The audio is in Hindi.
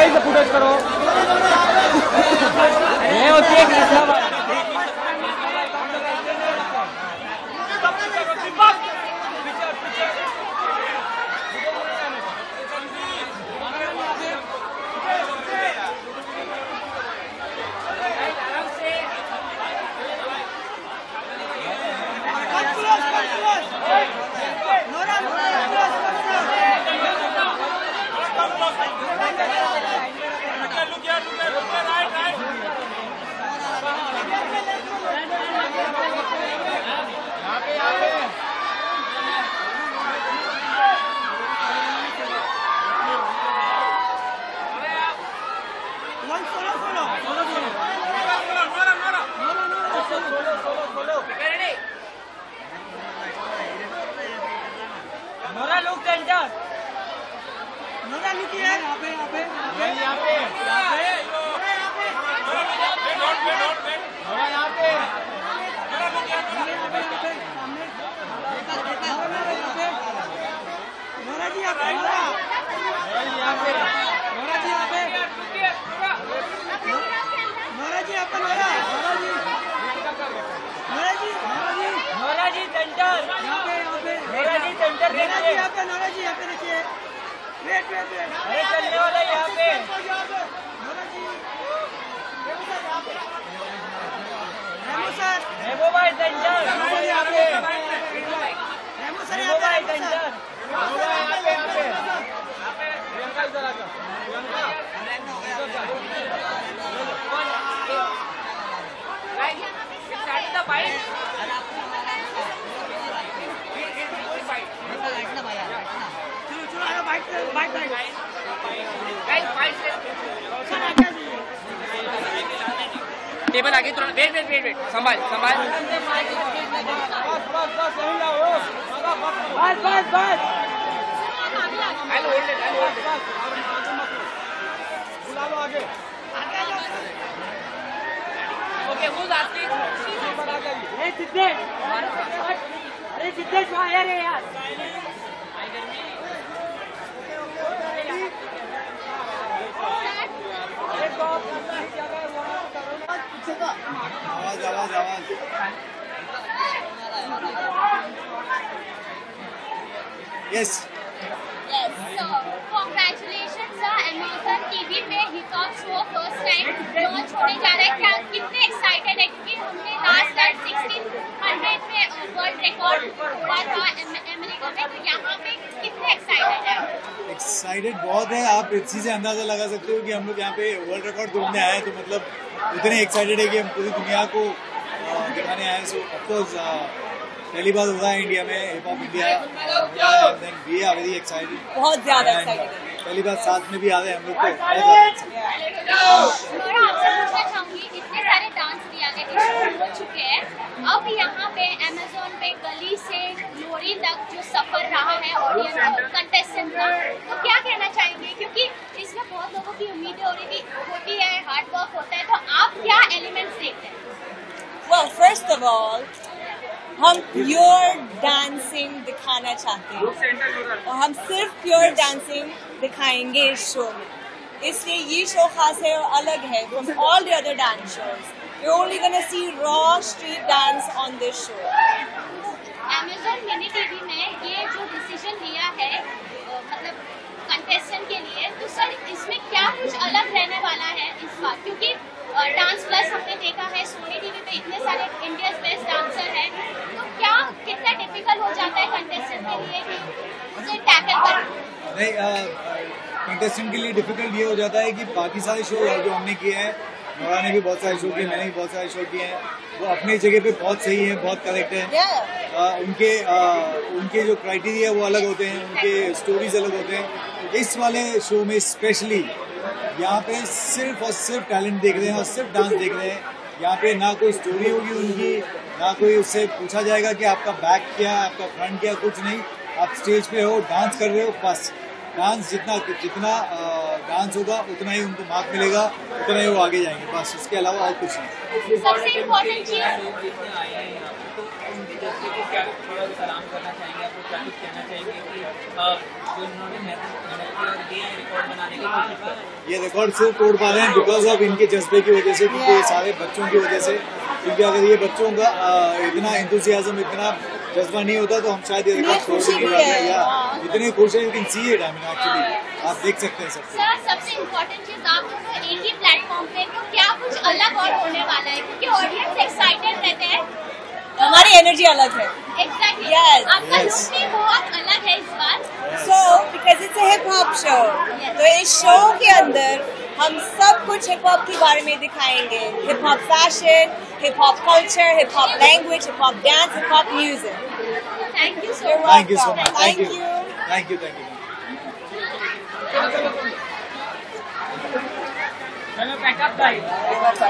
सही से फुटेज करो। ये होती है Krishna Nora look centre. Nora look यहाँ पे यहाँ पे यहाँ पे नोरा जी यहाँ पे नोरा जी यहाँ पे नोरा जी यहाँ पे नोरा जी सेंटर यहाँ पे नोरा जी सेंटर देखिए यहाँ पे नोरा जी यहाँ पे देखिए वेट अरे चलने वाला यहाँ पे नोरा जी रेमो सर रेमो भाई सेंटर यहाँ पे रेमो सर यहाँ पे सेंटर यहाँ पे प्रियंका इधर आकर टेबल आगे थोड़ा वेट संभाल बस बुला लो आगे ओके वो जाती है सिद्धेश अरे सिद्धेश आया रे यार आवाज yes so congratulations sir, Amazon TV पे hit of show first time launch होने जा रहा है। क्या कितने एक्साइटेड है क्योंकि हमने लास्ट टाइम 1600 में वर्ल्ड रिकॉर्ड हुआ था अमेरिका में, तो यहाँ पे कितने एक्साइटेड है? एक्साइटेड बहुत है। आप इसी से अंदाजा लगा सकते हो कि हम लोग यहाँ पे वर्ल्ड रिकॉर्ड तोड़ने आए हैं, तो मतलब उतने एक्साइटेड है कि हम पूरी दुनिया को दिखाने आए। सो ऑफकोर्स पहली बार हो रहा है इंडिया में hip hop India, we are very excited, बहुत ज्यादा एक्साइटेड। पहली बार साथ में भी आ रहे हैं हम लोग को। आपसे पूछना चाहूंगी, इतने सारे डांस रियलिटी शो हो चुके हैं, अब यहाँ पे अमेज़न पे गली से ग्लोरी तक जो सफर रहा है ऑडियंस कंटेस्टेंट का, तो क्या कहना चाहेंगे? क्योंकि इसमें बहुत लोगों की उम्मीदें होती है, हार्ड वर्क होता है, तो आप क्या एलिमेंट्स देखते हैं? Well, first of all, हम प्योर डांसिंग दिखाना चाहते हैं और हम सिर्फ प्योर डांसिंग दिखाएंगे इस शो में, इसलिए ये शो खास है और अलग है from all the other dance shows. You're only gonna see raw street dance on this show. Amazon mini TV में ये जो डिसीजन लिया है मतलब कंटेस्टेंट के लिए, तो सर इसमें क्या कुछ अलग रहने वाला है इस बार? क्योंकि डांस प्लस हमने देखा है सोनी टीवी पे इतने सारे इंडियाज बेस्ट डांसर हैं, तो क्या कितना डिफिकल्ट हो जाता है कंटेस्टेंट के लिए कि उसे टैकल करना? नहीं, कंटेस्टेंट के लिए डिफिकल्ट ये हो जाता है कि बाकी सारे शो जो हमने किए हैं, नोरा ने भी बहुत सारे शो किए, मैंने भी बहुत सारे शो किए हैं, वो अपनी जगह पे बहुत सही है, बहुत करेक्ट है। उनके जो क्राइटेरिया वो अलग होते हैं, उनके स्टोरीज अलग होते हैं। इस वाले शो में स्पेशली यहाँ पे सिर्फ और सिर्फ टैलेंट देख रहे हैं और सिर्फ डांस देख रहे हैं। यहाँ पे ना कोई स्टोरी होगी उनकी, ना कोई उससे पूछा जाएगा कि आपका बैक क्या, आपका फ्रंट क्या, कुछ नहीं। आप स्टेज पे हो, डांस कर रहे हो, बस डांस जितना डांस होगा उतना ही उनको मार्क मिलेगा, उतना ही वो आगे जाएंगे, बस उसके अलावा और कुछ नहीं। सबसे इम्पोर्टेंट चीज क्या सलाम करना चाहेंगे, आपको क्या कुछ कहना चाहेंगे कि ये रिकॉर्ड सिर्फ तोड़ पा रहे हैं बिकॉज ऑफ इनके जज्बे की वजह से, क्योंकि ये सारे बच्चों की वजह से। क्योंकि अगर ये बच्चों का इतना एंथुसियाज्म, इतना जज्बा नहीं होता तो हम शायद ये रिकॉर्ड तोड़ नहीं पाते। या इतने खुश हैं, you can see it. I mean actually आप देख सकते हैं सब। सर सबसे इम्पोर्टेंट चीज, आप लोग एक ही प्लेटफॉर्म पे, तो क्या कुछ अलग और होने वाला है? क्योंकि ऑडियंस एक्साइटेड रहते हैं, हमारी एनर्जी अलग है। Exactly Yes. आपका लुक भी बहुत अलग है इस बार। So because it's a hip hop show, तो इस शो के अंदर हम सब कुछ हिप हॉप के बारे में दिखाएंगे। Hip hop fashion, hip hop culture, hip hop language, hip hop dance, hip hop music. Thank you so You're much. Thank you so welcome. Much. Thank thank you, you. Thank you, thank you. चलो पैकअप भाई।